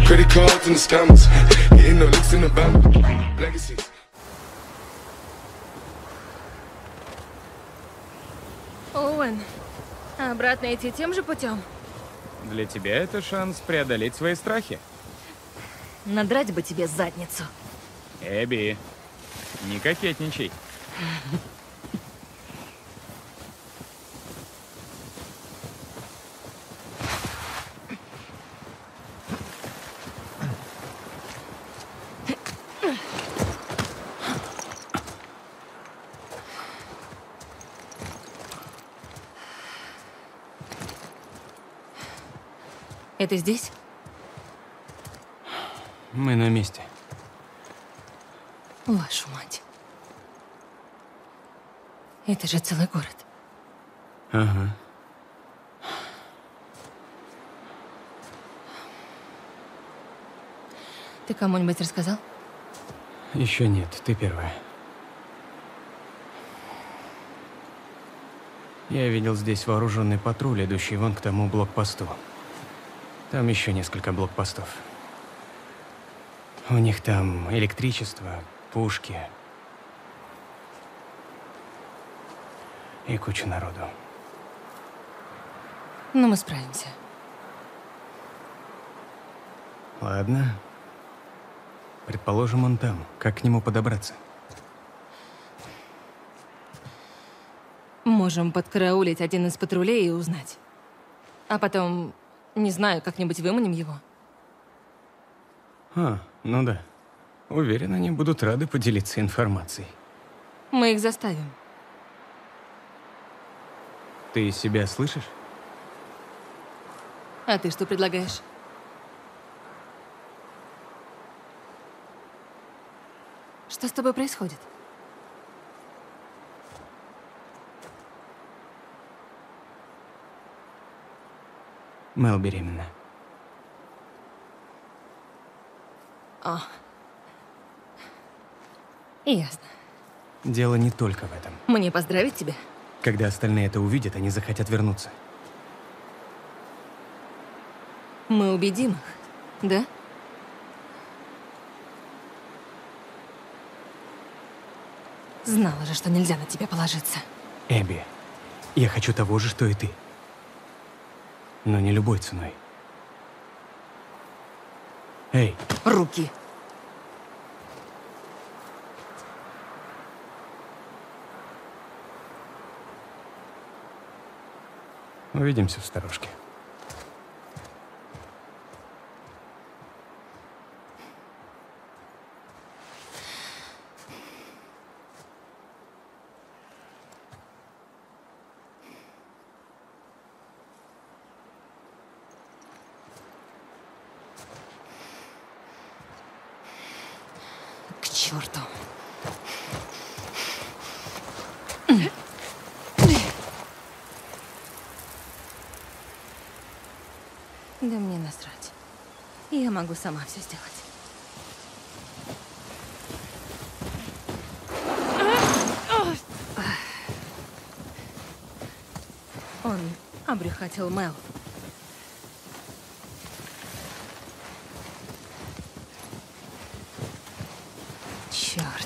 Credit cards and the scammers, getting no licks in the bank. Legacies. Оуэн, обратно идти тем же путем? Для тебя это шанс преодолеть свои страхи. Надрать бы тебе задницу. Эбби, не кокетничай. Это здесь? Мы на месте. Вашу мать. Это же целый город. Ага. Ты кому-нибудь рассказал? Еще нет, ты первая. Я видел здесь вооруженный патруль, идущий вон к тому блокпосту. Там еще несколько блокпостов. У них там электричество, пушки и куча народу. Но мы справимся. Ладно. Предположим, он там. Как к нему подобраться? Можем подкараулить один из патрулей и узнать. А потом, не знаю, как-нибудь выманим его. Ну да. Уверен, они будут рады поделиться информацией. Мы их заставим. Ты себя слышишь? А ты что предлагаешь? Что с тобой происходит? Мел беременна. О. Ясно. Дело не только в этом. Мне поздравить тебя? Когда остальные это увидят, они захотят вернуться. Мы убедим их, да? Знала же, что нельзя на тебя положиться. Эбби, я хочу того же, что и ты. Но не любой ценой. Эй! Руки! Увидимся в сторожке. К черту. Да мне насрать. Я могу сама все сделать. Он обрюхатил Мел. Черт.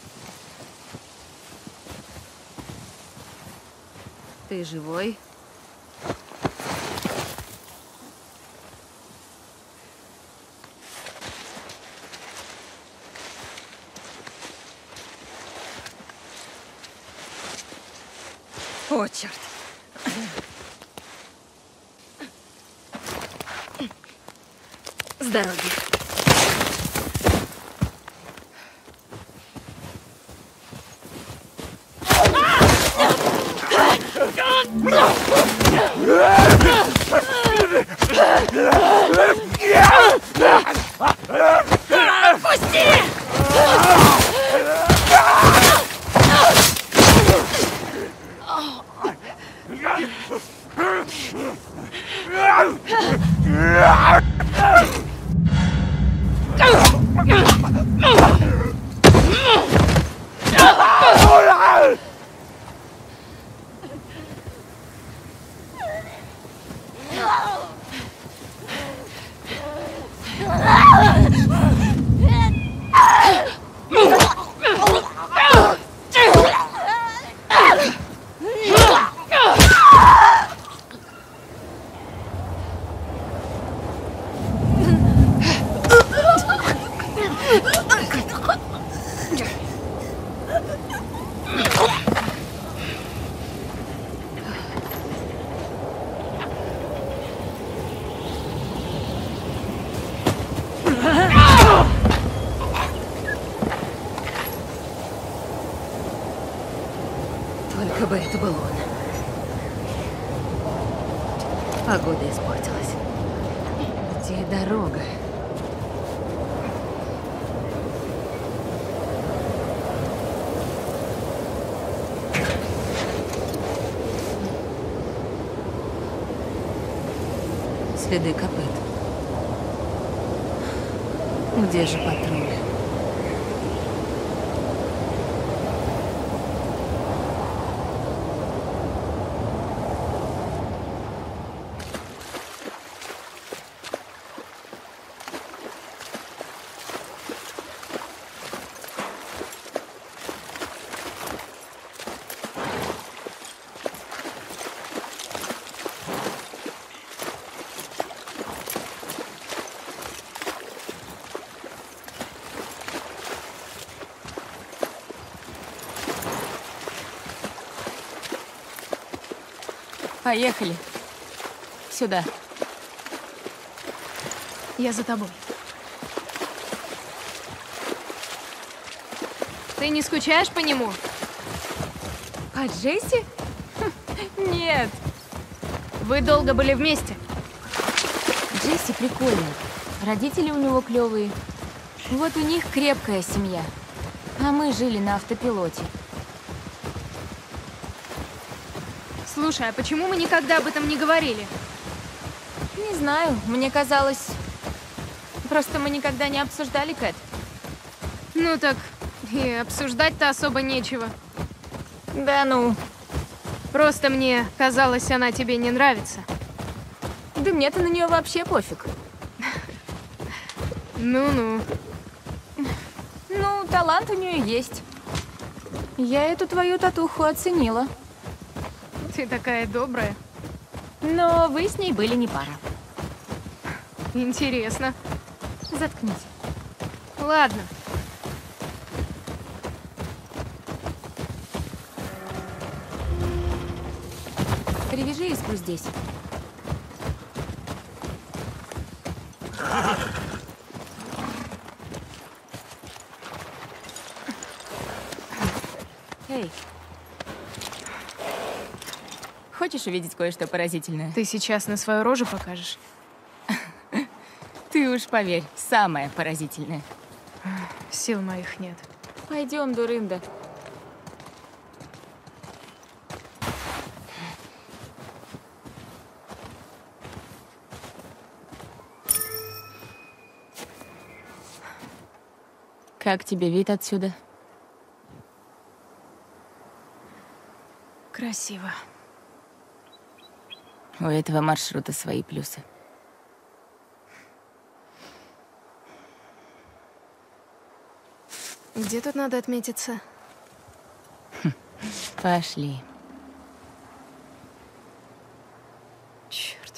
Ты живой? О, черт. С дороги. Отпусти! Только бы это был он. Погода испортилась. Где дорога? Следы копыт. Где же патруль? Поехали. Сюда. Я за тобой. Ты не скучаешь по нему? По Джесси? Нет. Вы долго были вместе? Джесси прикольный. Родители у него клевые. Вот у них крепкая семья. А мы жили на автопилоте. Слушай, а почему мы никогда об этом не говорили? Не знаю, мне казалось... Просто мы никогда не обсуждали Кэт. Ну так, и обсуждать-то особо нечего. Да ну. Просто мне казалось, она тебе не нравится. Да мне-то на нее вообще пофиг. Ну-ну. Ну, талант у нее есть. Я эту твою татуху оценила. Ты такая добрая. Но вы с ней были не пара. Интересно. Заткнись. Ладно. Привяжи искру здесь. Эй. Хочешь увидеть кое-что поразительное? Ты сейчас на свою рожу покажешь? Ты уж поверь, самое поразительное. Сил моих нет. Пойдем, дурында. Как тебе вид отсюда? Красиво. У этого маршрута свои плюсы. Где тут надо отметиться? Пошли. Черт.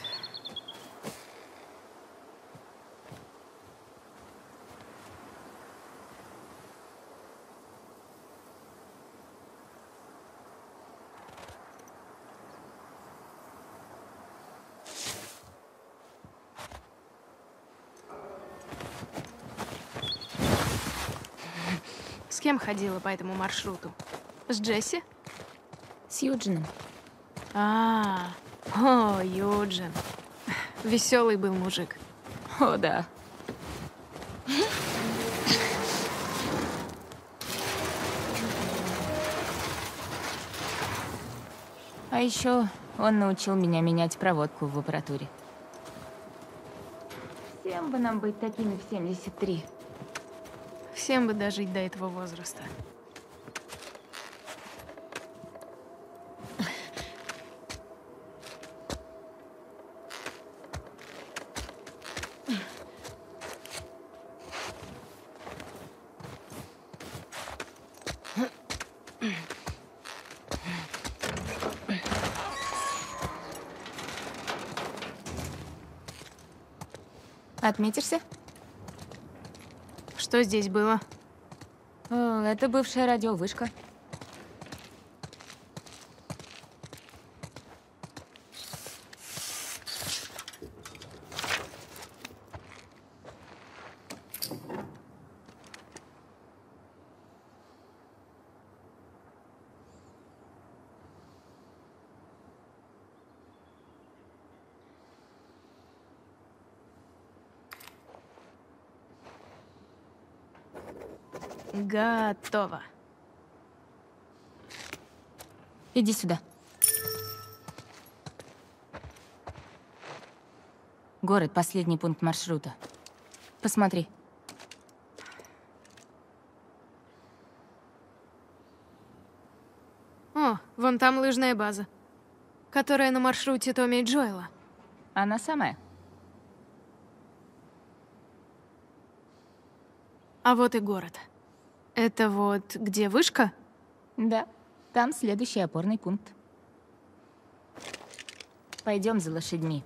С кем ходила по этому маршруту? С Джесси? С Юджином. О, Юджин. Веселый был мужик. О, да. А еще он научил меня менять проводку в аппаратуре. Всем бы нам быть такими в 73. Всем бы дожить до этого возраста. Отметишься? Что здесь было? О, это бывшая радиовышка. Готово. Иди сюда. Город — последний пункт маршрута. Посмотри. О, вон там лыжная база, которая на маршруте Томми и Джоэла. Она самая. А вот и город. Это вот где вышка? Да, там следующий опорный пункт. Пойдем за лошадьми.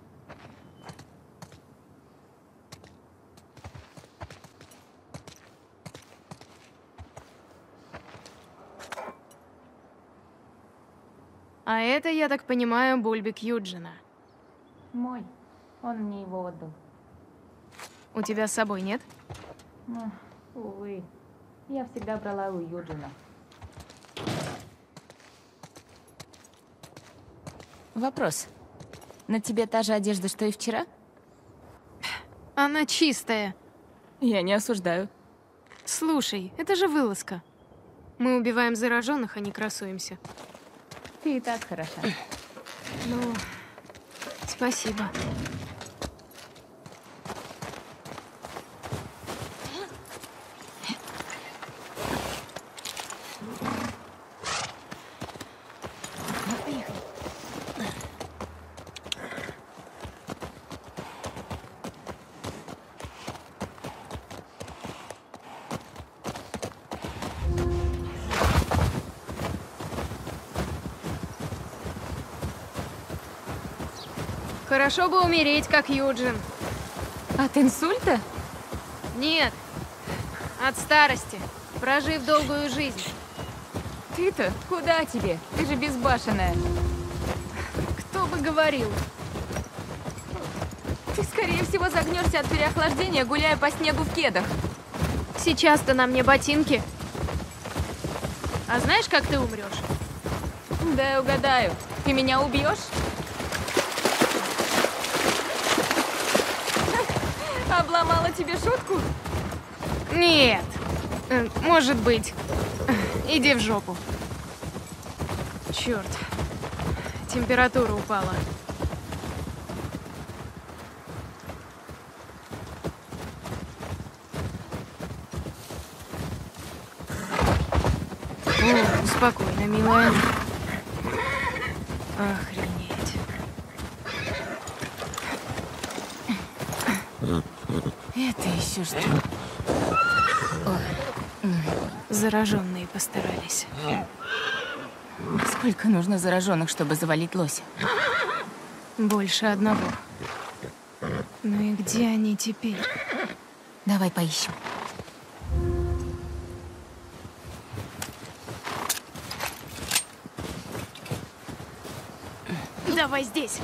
А это, я так понимаю, бульбик Юджина. Мой. Он мне его отдал. У тебя с собой нет? Увы. Я всегда брала у Юджина. Вопрос. На тебе та же одежда, что и вчера? Она чистая. Я не осуждаю. Слушай, это же вылазка. Мы убиваем зараженных, а не красуемся. Ты и так хороша. Ну, спасибо. Хорошо бы умереть, как Юджин. От инсульта? Нет, от старости, прожив долгую жизнь. Ты-то? Куда тебе? Ты же безбашенная. Кто бы говорил? Ты, скорее всего, загнешься от переохлаждения, гуляя по снегу в кедах. Сейчас-то на мне ботинки. А знаешь, как ты умрешь? Да, угадаю. Ты меня убьешь? Обломала тебе шутку? Нет. Может быть. Иди в жопу. Черт. Температура упала. О, спокойно, милая. Охренеть. Это еще что? Зараженные постарались. Сколько нужно зараженных, чтобы завалить лося? Больше одного. Ну и где они теперь? Давай поищем. Давай здесь.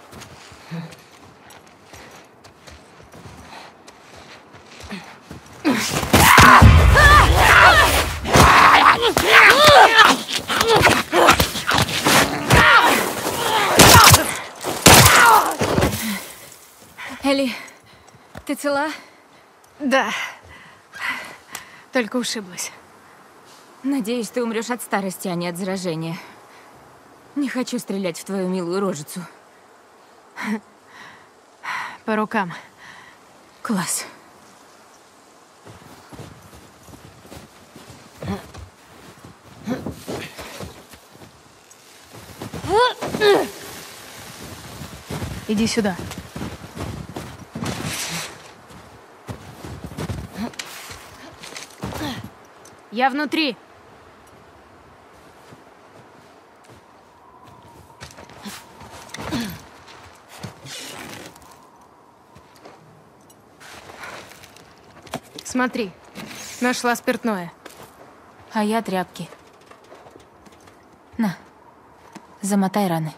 Элли, ты цела? Да. Только ушиблась. Надеюсь, ты умрешь от старости, а не от заражения. Не хочу стрелять в твою милую рожицу. По рукам. Класс. Иди сюда. Я внутри. Смотри, нашла спиртное. А я тряпки. На, замотай раны.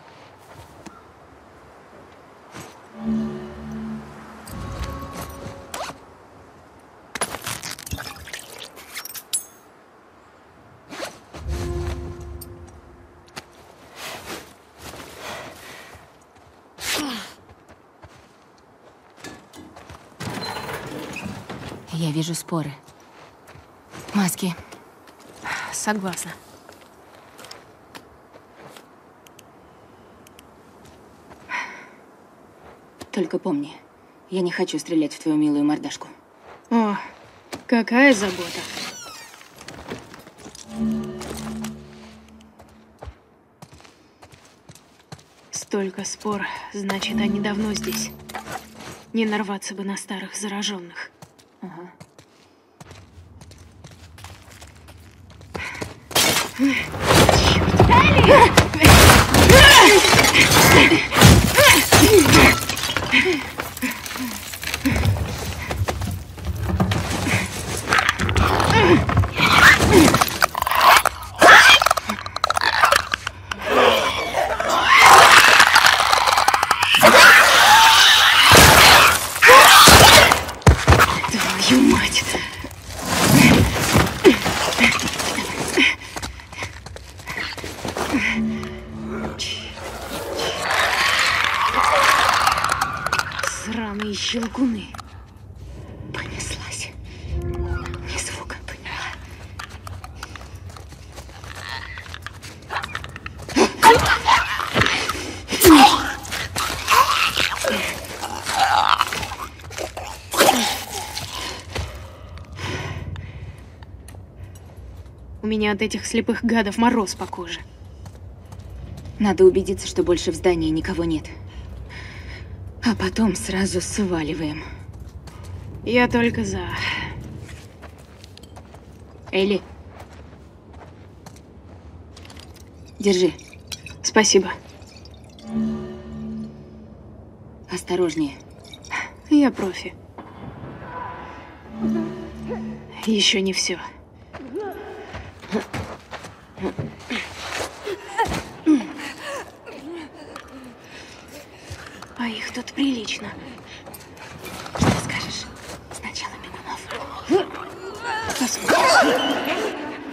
Я вижу споры. Маски. Согласна. Только помни, я не хочу стрелять в твою милую мордашку. О, какая забота. Столько спор, значит, они давно здесь. Не нарваться бы на старых зараженных. Ага. Твою мать! Сраные щелкуны. Понеслась. Ни звука, поняла. У меня от этих слепых гадов мороз по коже. Надо убедиться, что больше в здании никого нет. А потом сразу сваливаем. Я только за. Элли. Держи. Спасибо. Осторожнее. Я профи. Еще не все. А их тут прилично. Что скажешь? Сначала бегунов. Посмотрим.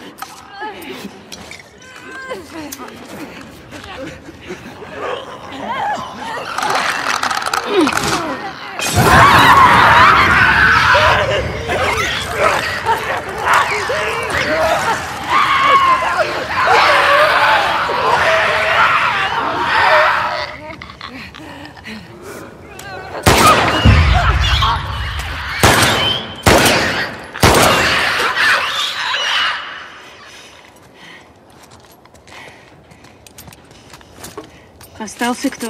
Остался кто?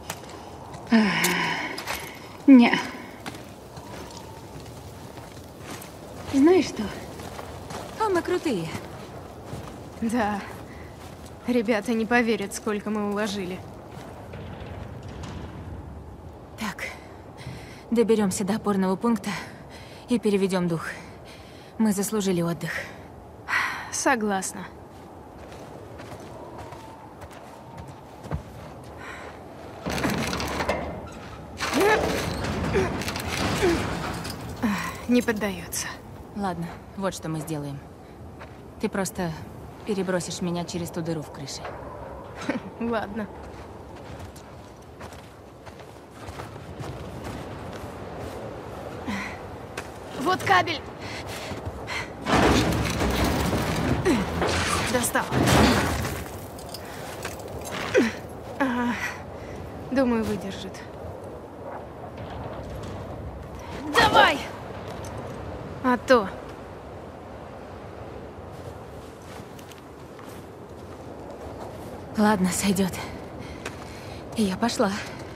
Не. Знаешь что? А мы крутые. Да. Ребята не поверят, сколько мы уложили. Так, доберемся до опорного пункта и переведем дух. Мы заслужили отдых. Согласна. Не поддается. Ладно, вот что мы сделаем. Ты просто перебросишь меня через ту дыру в крыше. Ладно. Вот кабель. Достал. Ага. Думаю, выдержит. Давай! А то. Ладно, сойдет. Я пошла.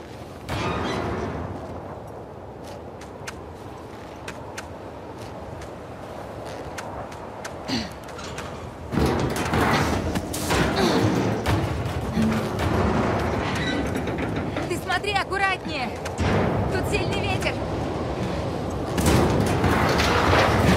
Ты смотри аккуратнее! Тут сильный ветер!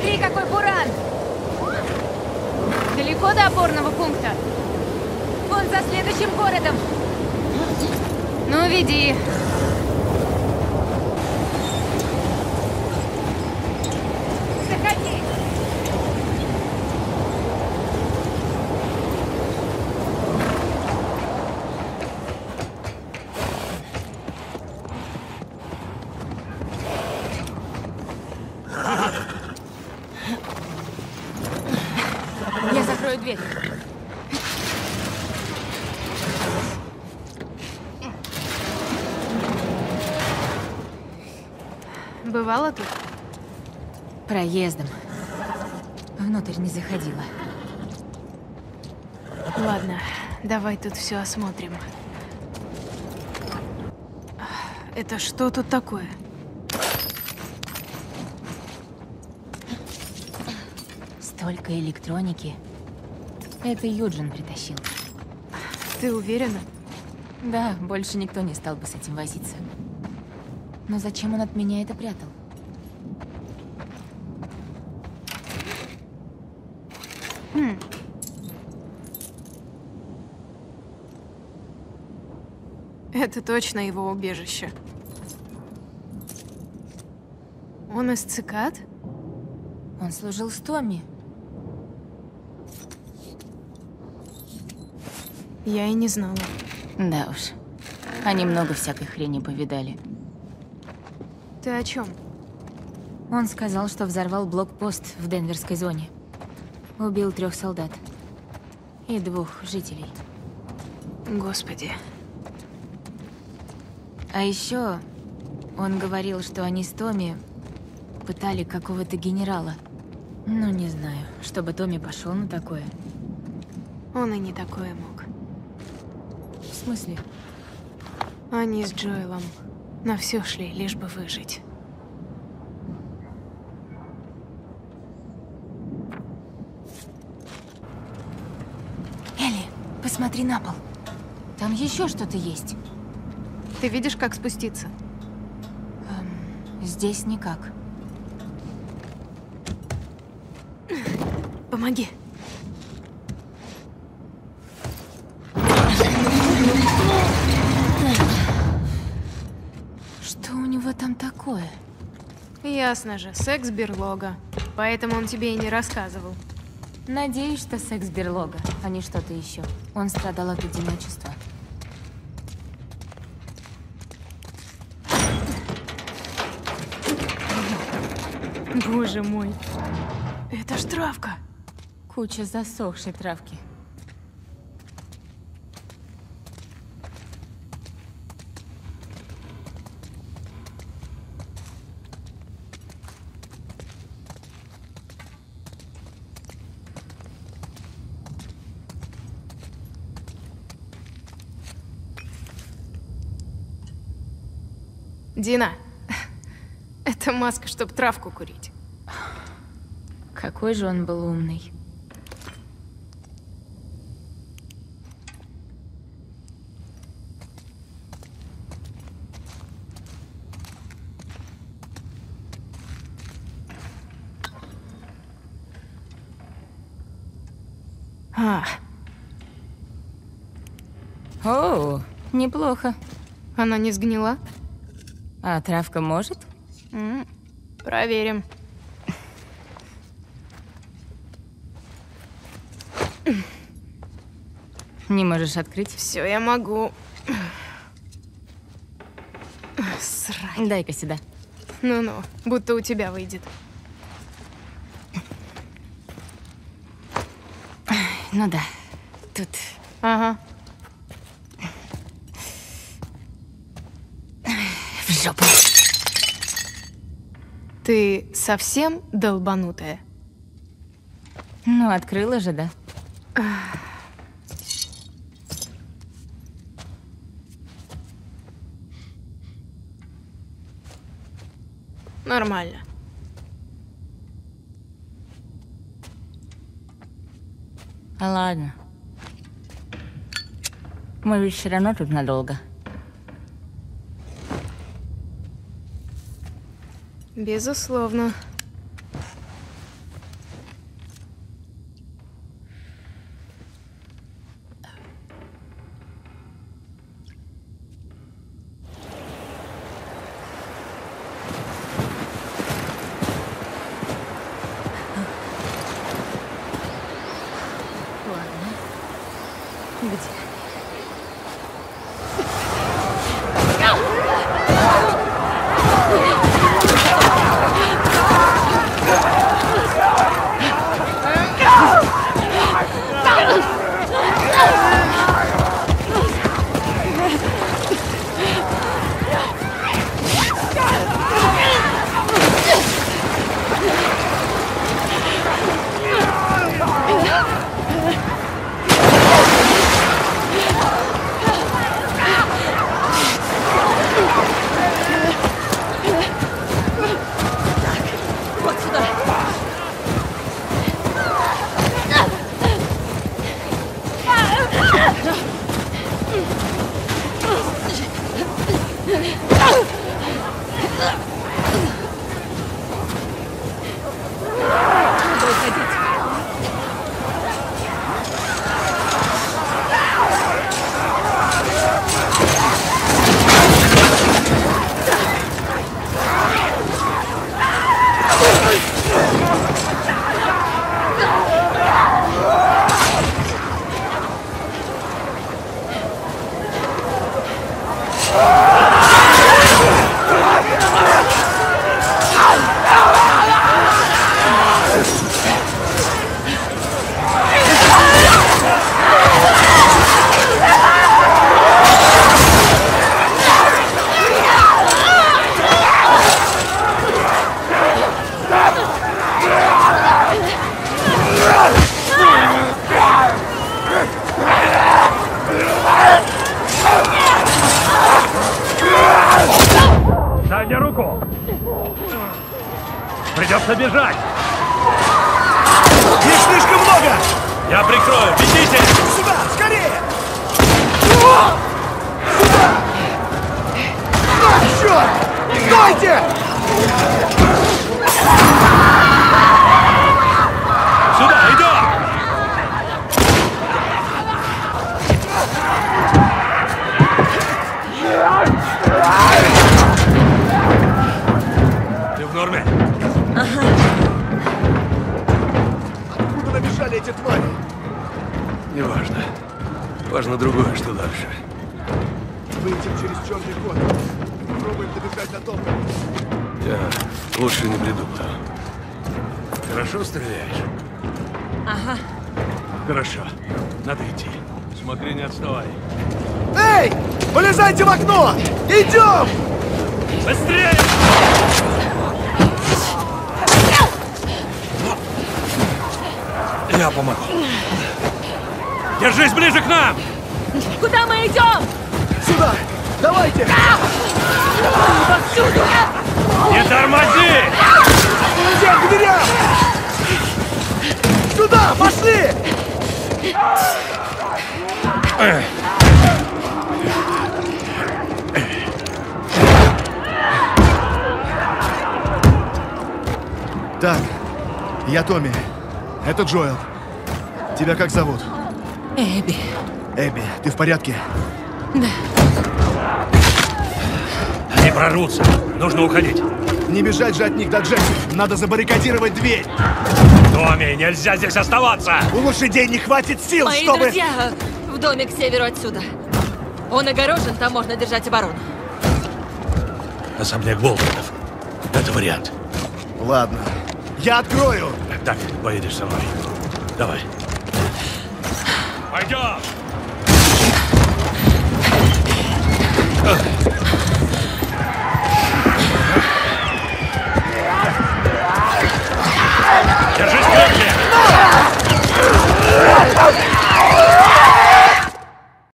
Смотри, какой буран! Далеко до опорного пункта? Вон за следующим городом! Ну, веди. Заходи! Я закрою дверь. Бывало тут? Проездом. Внутрь не заходила. Ладно, давай тут все осмотрим. Это что тут такое? Столько электроники. Это Юджин притащил. Ты уверена? Да, больше никто не стал бы с этим возиться. Но зачем он от меня это прятал? Это точно его убежище. Он из цикад? Он служил с Томми. Я и не знала. Да уж. Они много всякой хрени повидали. Ты о чем? Он сказал, что взорвал блокпост в Денверской зоне. Убил 3 солдат. И 2 жителей. Господи. А еще он говорил, что они с Томми пытали какого-то генерала. Ну, не знаю, чтобы Томми пошел на такое. Он и не такое мог. В смысле? Они с Джоэлом на все шли, лишь бы выжить. Элли, посмотри на пол. Там еще что-то есть. Ты видишь, как спуститься? Здесь никак. Помоги. Что у него там такое? Ясно же, секс-берлога. Поэтому он тебе и не рассказывал. Надеюсь, что секс-берлога, а не что-то еще. Он страдал от одиночества. Боже мой. Это ж травка. Куча засохшей травки. Дина, это маска, чтобы травку курить. Какой же он был умный. О, неплохо. Она не сгнила? А травка может? Проверим. Не можешь открыть? Все, я могу. Срань. Дай-ка сюда. Ну-ну, будто у тебя выйдет. Ну да, тут... Ага. В жопу. Ты совсем долбанутая? Ну, открыла же, да? Нормально. Ладно. Мы ведь все равно тут надолго. Безусловно. Придется бежать! Их слишком много! Я прикрою! Бегите! Сюда! Скорее! Сюда! Черт! Стойте! Сюда! Идем! Ты в норме? Откуда набежали эти твари? Неважно. Важно другое, что дальше. Выйдем через черный ход. Попробуем добежать до дома. Я лучше не придумаю. Хорошо стреляешь? Ага. Хорошо. Надо идти. Смотри, не отставай. Эй! Вылезайте в окно! Идем! Быстрее! Я помогу. Держись ближе к нам! Куда мы идем? Сюда! Давайте! Не тормози! Всем к дверям! Сюда! Пошли! Так, я Томми. Это Джоэл. Тебя как зовут? Эбби. Эбби, ты в порядке? Они прорвутся. Нужно уходить. Не бежать же от них до Джесси. Надо забаррикадировать дверь. Томми, нельзя здесь оставаться! У лошадей не хватит сил, Мои чтобы... друзья в доме к северу отсюда. Он огорожен, там можно держать оборону. Особняк Болтонов. Это вариант. Ладно. Я открою. Так, поедешь со мной. Давай. Пойдем!